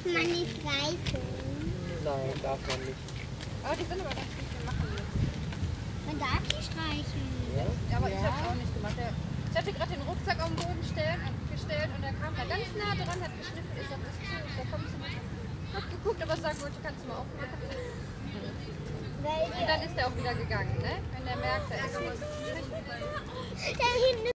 Darf man nicht streicheln? Nein, darf man nicht. Aber die sind aber ganz gut, wir machen das. Man darf die streicheln. Ja? Ja, aber ich habe es auch nicht gemacht. Ich hatte gerade den Rucksack auf den Boden gestellt und er kam da ganz nah dran, hat geschnitten. Ich sag, ist zu, da kommst du nicht. Ich hab geguckt, aber sagen wollte, kannst du mal aufmachen. Und dann ist er auch wieder gegangen, ne? Wenn der merkt, da ist was. Da hinten